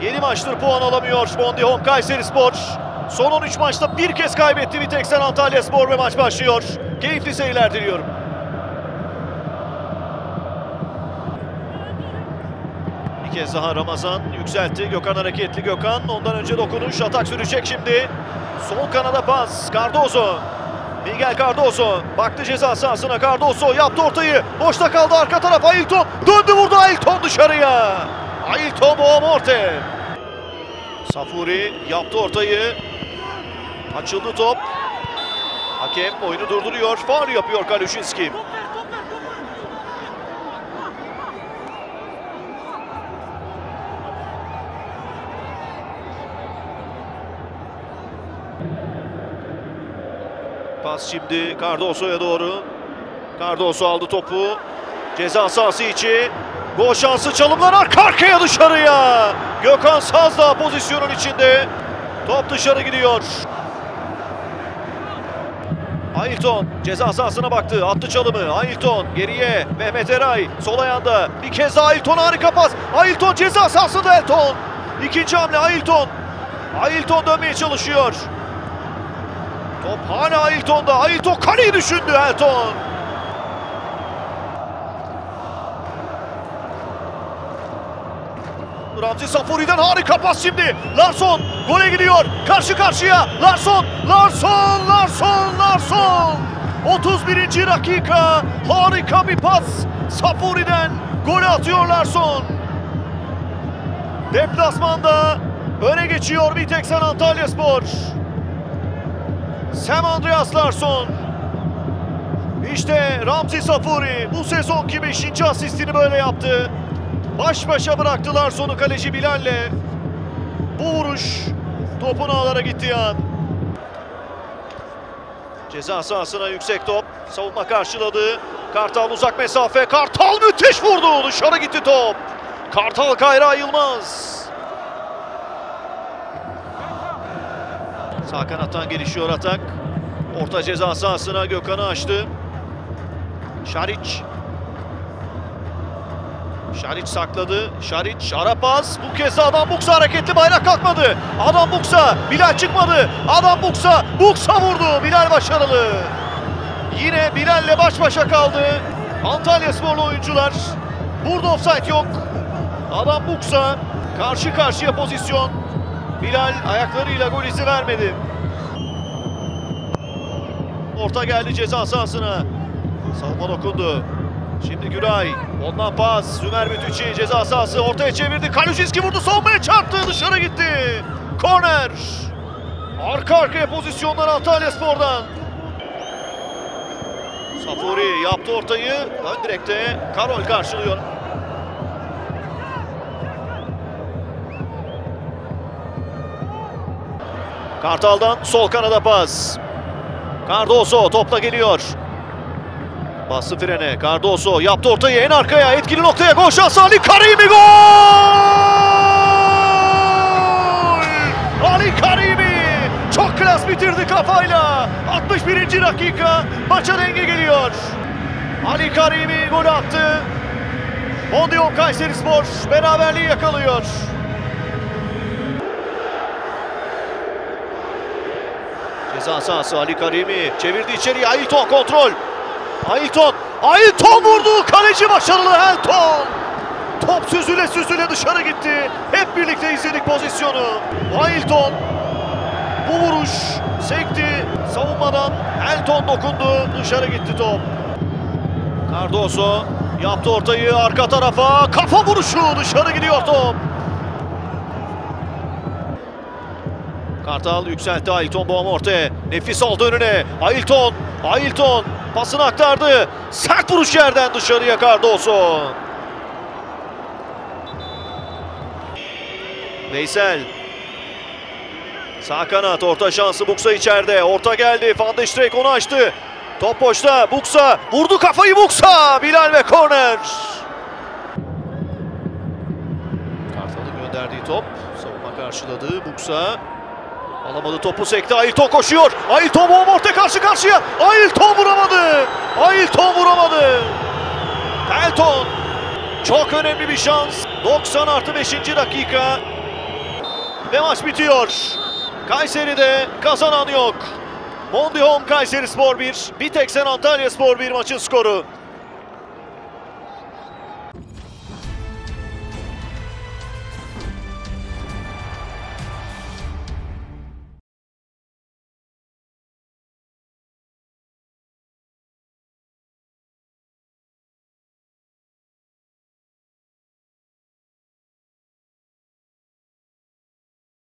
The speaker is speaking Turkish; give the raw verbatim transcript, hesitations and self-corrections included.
yedi maçtır puan alamıyor Mondial Kayserispor. Son on üç maçta bir kez kaybetti Viteksen Antalyaspor ve maç başlıyor. Keyifli seyirler diliyorum. Bir kez daha Ramazan yükseltti. Gökhan hareketli Gökhan. Ondan önce dokunuş. Atak sürecek şimdi. Sol kanada pas. Cardozo. Miguel Cardozo. Baktı ceza sahasına. Cardozo yaptı ortayı. Boşta kaldı arka taraf. Ailton. Döndü vurdu Ailton dışarıya. Ailton Boğamorte. Safuri yaptı ortayı. Açıldı top. Hakem oyunu durduruyor. Faul yapıyor Kaluşinski. Pas şimdi Cardozo'ya doğru. Cardozo aldı topu. Ceza sahası içi. Gol şansı, çalımlar arka arkaya dışarıya. Gökhan Sazdağ pozisyonun içinde. Top dışarı gidiyor. Ailton ceza sahasına baktı. Attı çalımı. Ailton geriye. Mehmet Eray sol ayağında. Bir kez daha Ailton, harika pas. Ailton ceza sahasında Elton. İkinci hamle Ailton. Ailton dönmeye çalışıyor. Top hala Ailton'da. Ailton kaleyi düşündü Elton. Ramzi Safuri'den harika pas şimdi. Larsson gole gidiyor. Karşı karşıya. Larsson, Larsson, Larsson, Larsson. otuz birinci dakika. Harika bir pas. Safuri'den gole atıyor Larsson. Deplasmanda öne geçiyor Viteksen Antalyaspor. Sam Andreas Larsson. İşte Ramzi Safuri bu sezonki beşinci asistini böyle yaptı. Baş başa bıraktılar sonu kaleci Bilal'le. Bu vuruş topun ağlara gitti an. Ceza sahasına yüksek top. Savunma karşıladı. Kartal uzak mesafe. Kartal müthiş vurdu. Dışarı gitti top. Kartal Kayra Yılmaz. Sağ kanattan gelişiyor atak. Orta ceza sahasına Gökhan'ı açtı. Şariç. Şariç sakladı. Şariç ara pas. Bu kez Adam Buksa hareketli, bayrak kalkmadı. Adam Buksa. Bilal çıkmadı. Adam Buksa. Buksa vurdu. Bilal başarılı. Yine Bilal'le baş başa kaldı Antalyasporlu oyuncular. Burada ofsayt yok. Adam Buksa. Karşı karşıya pozisyon. Bilal ayaklarıyla gol izi vermedi. Orta geldi ceza sahasına. Savunma dokundu. Şimdi Güray. Ondan pas. Sümer Bütüçi ceza sahası ortaya çevirdi. Kaluşinski vurdu. Savunmaya çarptı. Dışarı gitti. Korner. Arka arkaya pozisyonlar Antalyaspor'dan. Safuri yaptı ortayı. Ön direkte Karol karşılıyor. Kartal'dan sol kanada pas. Cardozo topla geliyor. Bastı frene. Cardozo yaptı ortayı en arkaya. Etkili noktaya gol şansı. Ali Karimi gol! Ali Karimi çok klas bitirdi kafayla. altmış birinci dakika. Maça denge geliyor. Ali Karimi gol attı. Mondial Kayserispor beraberliği yakalıyor. Ceza sahası Ali Karimi çevirdi içeriye. Ailton kontrol. Ailton. Ailton vurdu. Kaleci başarılı Elton. Top süzüle süzüle dışarı gitti. Hep birlikte izledik pozisyonu. Ailton. Bu vuruş sekti. Savunmadan Elton dokundu. Dışarı gitti top. Cardozo yaptı ortayı arka tarafa. Kafa vuruşu. Dışarı gidiyor top. Kartal yükseltti. Ailton Boğamorte. Nefis aldı önüne. Ailton. Ailton. Pasını aktardı. Sert vuruş yerden dışarıya Cardozo. Veysel. Sağ kanat orta şansı Buksa içeride. Orta geldi. Van de Streek onu açtı. Top boşta. Buksa vurdu kafayı Buksa. Bilal ve korner. Kartal'ın gönderdiği top. Savunma karşıladı. Buksa. Alamadı topu, sekti. Ailton koşuyor. Ailton Boğamorte karşı karşıya. Ailton vuramadı. Ailton vuramadı. Elton. Çok önemli bir şans. doksan artı beşinci dakika. ve maç bitiyor. Kayseri'de kazanan yok. Mondial Kayserispor bir, Biteksen Antalyaspor bir maçın skoru.